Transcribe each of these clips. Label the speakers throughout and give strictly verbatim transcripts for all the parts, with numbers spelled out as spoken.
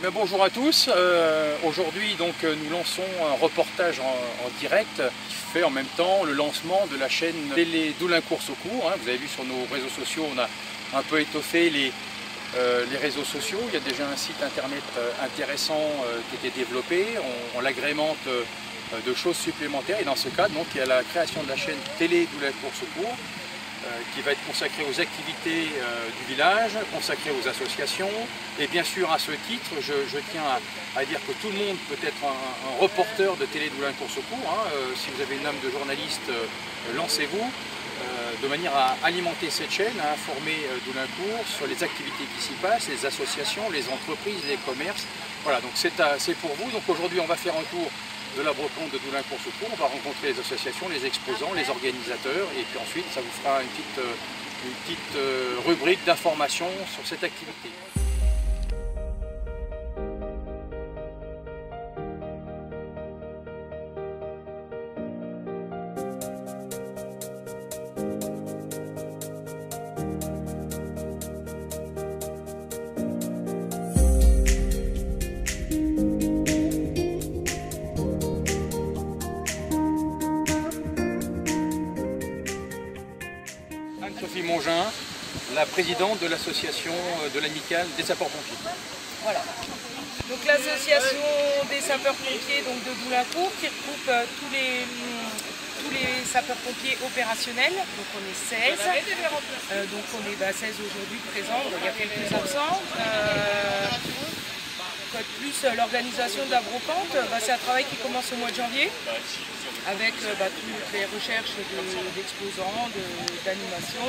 Speaker 1: Mais bonjour à tous, euh, aujourd'hui donc nous lançons un reportage en, en direct qui fait en même temps le lancement de la chaîne télé d'Oulincourt Secours. Hein. Vous avez vu sur nos réseaux sociaux, on a un peu étoffé les, euh, les réseaux sociaux. Il y a déjà un site internet euh, intéressant euh, qui était développé, on, on l'agrémente euh, de choses supplémentaires et dans ce cadre donc, il y a la création de la chaîne télé d'Oulincourt Secours qui va être consacré aux activités euh, du village, consacré aux associations. Et bien sûr, à ce titre, je, je tiens à, à dire que tout le monde peut être un, un reporter de télé d'Oulincourt Secours. Hein. Euh, si vous avez une âme de journaliste, euh, lancez-vous, euh, de manière à alimenter cette chaîne, à informer euh, d'Oulincourt sur les activités qui s'y passent, les associations, les entreprises, les commerces. Voilà, donc c'est pour vous. Donc aujourd'hui, on va faire un tour de la brocante de Oulincourt Secours. On va rencontrer les associations, les exposants, les organisateurs et puis ensuite ça vous fera une petite, une petite rubrique d'information sur cette activité. Sophie Mongin, la présidente de l'association de l'amicale des sapeurs-pompiers.
Speaker 2: Voilà. Donc l'association des sapeurs-pompiers de Oulincourt qui regroupe euh, tous les, tous les sapeurs-pompiers opérationnels. Donc on est seize. Euh, donc on est bah, seize aujourd'hui présents, donc il y a quelques absents. Euh, quoi de plus, l'organisation de la brocante, bah, c'est un travail qui commence au mois de janvier avec bah, toutes les recherches d'exposants, de, d'animation.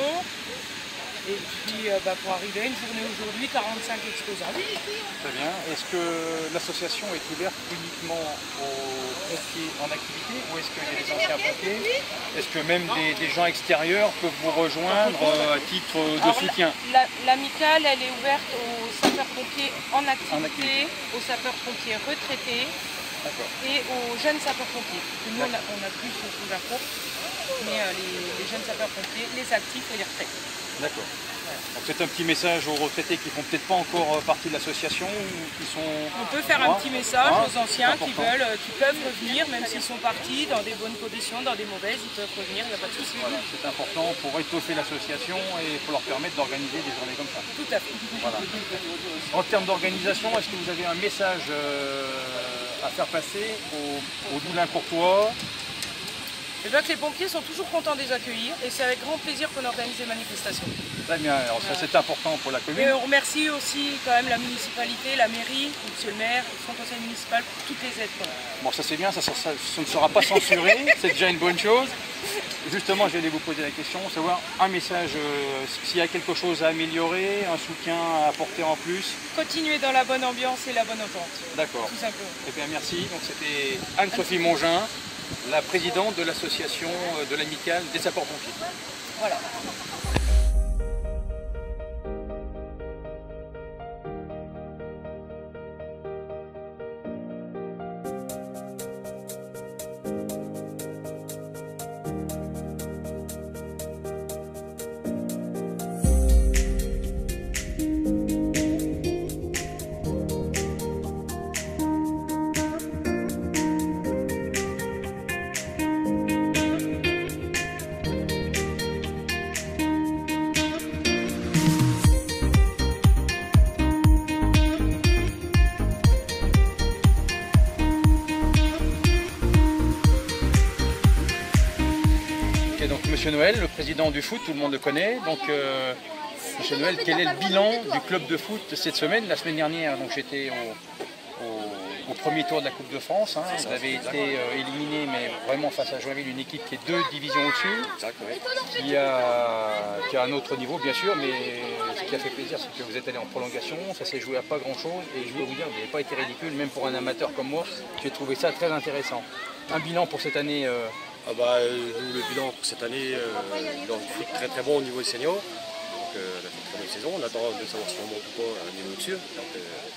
Speaker 2: Et puis bah, pour arriver à une journée aujourd'hui, quarante-cinq exposants.
Speaker 1: Très bien. Est-ce que l'association est ouverte uniquement aux pompiers en activité ou est-ce qu'il y a des anciens pompiers? Est-ce que même des, des gens extérieurs peuvent vous rejoindre euh, à titre de Alors, soutien?
Speaker 2: L'amicale, elle est ouverte aux sapeurs-pompiers en activité, en activité, aux sapeurs-pompiers retraités et aux jeunes sapeurs-pompiers. Nous, on a, on a plus sur Oulincourt, mais euh, les, les jeunes sapeurs-pompiers, les actifs et les retraités.
Speaker 1: D'accord. Ouais. C'est un petit message aux retraités qui ne font peut-être pas encore partie de l'association ou qui sont...
Speaker 2: On peut faire un petit message ah, aux anciens qui veulent, qui peuvent revenir, même s'ils sont partis dans des bonnes conditions, dans des mauvaises, ils peuvent revenir, il n'y a pas de souci.
Speaker 1: Voilà, c'est important pour étoffer l'association et pour leur permettre d'organiser des journées comme ça.
Speaker 2: Tout à fait.
Speaker 1: Voilà. En termes d'organisation, est-ce que vous avez un message euh, à faire passer aux, aux Oulincourtois?
Speaker 2: Je vois que les pompiers sont toujours contents de les accueillir et c'est avec grand plaisir qu'on organise des manifestations.
Speaker 1: Très bien, alors ça c'est important pour la commune.
Speaker 2: Et on remercie aussi quand même la municipalité, la mairie, monsieur le maire, son conseil municipal pour toutes les aides.
Speaker 1: Bon ça c'est bien, ça, ça, ça, ça ne sera pas censuré, c'est déjà une bonne chose. Justement j'allais vous poser la question, savoir un message, euh, s'il y a quelque chose à améliorer, un soutien à apporter en plus.
Speaker 2: Continuer dans la bonne ambiance et la bonne entente.
Speaker 1: D'accord.
Speaker 2: Tout simplement.
Speaker 1: Eh bien merci, donc c'était Anne-Sophie Mongin, la présidente de l'association de l'amicale des sapeurs-pompiers.
Speaker 2: Voilà.
Speaker 1: Donc Monsieur Noël, le président du foot, tout le monde le connaît. Donc euh, Monsieur Noël, quel est le bilan du club de foot cette semaine? La semaine dernière, donc j'étais au, au, au premier tour de la Coupe de France. Hein. Vous avez été euh, éliminé, mais vraiment face à Joinville, une équipe qui est deux divisions au-dessus, qui a, qui a un autre niveau bien sûr, mais ce qui a fait plaisir, c'est que vous êtes allé en prolongation, ça s'est joué à pas grand-chose, et je peux vous dire, vous n'avez pas été ridicule, même pour un amateur comme moi, j'ai trouvé ça très intéressant. Un bilan pour cette année euh,
Speaker 3: Ah bah, nous, le bilan pour cette année, euh, dans le foot très très bon au niveau des seniors. Donc, euh, on a fait une très bonne saison. On attend de savoir si on monte ou pas à un niveau au-dessus. Donc, euh,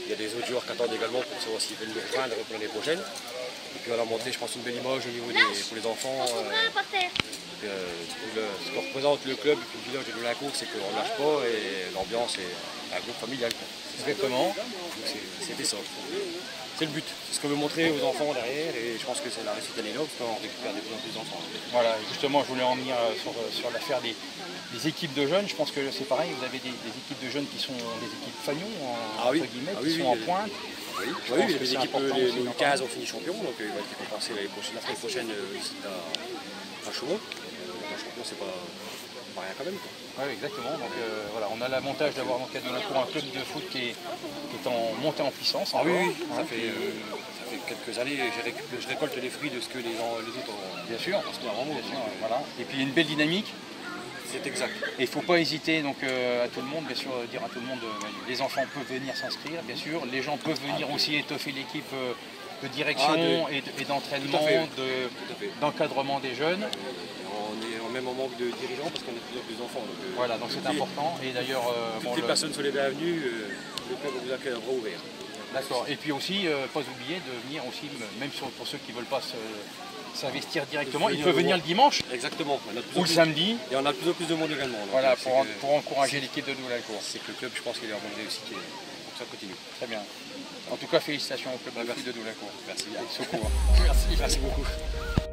Speaker 3: Il y a des autres joueurs qui attendent également pour savoir s'ils veulent nous rejoindre pour l'année prochaine. Et puis on a montré, je pense, une belle image au niveau des, pour les enfants. Euh, euh, le, ce que représente le club et le village de Doulincourt, c'est qu'on ne lâche pas et l'ambiance est un groupe familial.
Speaker 1: Exactement.
Speaker 3: C'était ça. C'est le but. C'est ce qu'on veut montrer aux enfants derrière et je pense que c'est la réussite à l'énorme parce qu'on récupère de plus en plus d'enfants.
Speaker 1: Voilà, justement, je voulais en venir sur, sur l'affaire des, des équipes de jeunes. Je pense que c'est pareil, vous avez des, des équipes de jeunes qui sont des équipes fanions,
Speaker 3: ah oui.
Speaker 1: entre guillemets,
Speaker 3: ah
Speaker 1: qui
Speaker 3: oui,
Speaker 1: sont
Speaker 3: oui,
Speaker 1: en pointe.
Speaker 3: Oui, oui, oui les équipes, les, les U quinze ont fini champion, donc euh, il va être compensé l'année prochaine, la semaine prochaine euh, ici à, à Chaumont. Un champion, c'est pas, pas rien quand même.
Speaker 1: Oui, exactement. Donc euh, voilà, on a l'avantage d'avoir dans le cadre de Doulincourt un club de foot qui est, qui est en montée en puissance.
Speaker 3: Ah oui, oui,
Speaker 1: hein,
Speaker 3: ça, fait, euh, ça fait quelques années, je récolte les fruits de ce que les, les autres ont.
Speaker 1: Bien sûr, parce qu'il y a vraiment, bien sûr, euh, voilà. Et puis il y a une belle dynamique.
Speaker 3: C'est exact.
Speaker 1: Et il ne faut pas hésiter donc, euh, à tout le monde, bien sûr, dire à tout le monde, euh, les enfants peuvent venir s'inscrire, bien sûr. Les gens peuvent venir ah, aussi étoffer l'équipe euh, de direction ah, de... et d'entraînement, de, d'encadrement des jeunes.
Speaker 3: On est en même manque de dirigeants parce qu'on a de plus en plus d'enfants. Donc, euh,
Speaker 1: voilà, donc c'est important. Et d'ailleurs, euh,
Speaker 3: toutes
Speaker 1: bon,
Speaker 3: les
Speaker 1: le...
Speaker 3: personnes sont les bienvenues, euh, le club vous accueille à bras ouverts.
Speaker 1: D'accord. Et puis aussi, euh, pas oublier de venir aussi, même sur, pour ceux qui ne veulent pas se... s'investir directement, il peut venir le dimanche.
Speaker 3: Exactement.
Speaker 1: Ou le samedi.
Speaker 3: Et on a de plus en plus de monde également. Donc
Speaker 1: voilà, pour,
Speaker 3: que,
Speaker 1: pour encourager l'équipe de Doulincourt.
Speaker 3: C'est que le club, je pense qu'il est en bonne réussite et pour que ça continue.
Speaker 1: Très bien. En tout cas, félicitations au club de Doulincourt.
Speaker 3: Merci.
Speaker 1: Merci. Secours.
Speaker 3: Merci. Merci beaucoup.